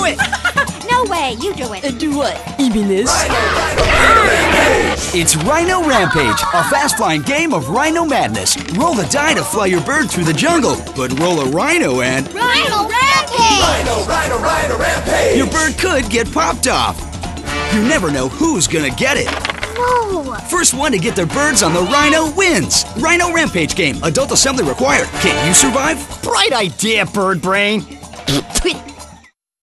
do it! No way, you do it. Do what? Even this? It's Rhino Rampage, a fast-flying game of Rhino madness. Roll the die to fly your bird through the jungle, but roll a rhino and... Rhino Rampage! Rhino Rampage! your bird could get popped off. You never know who's gonna get it. Whoa! First one to get their birds on the Rhino wins. Rhino Rampage game. Adult assembly required. Can you survive? Bright idea, bird brain.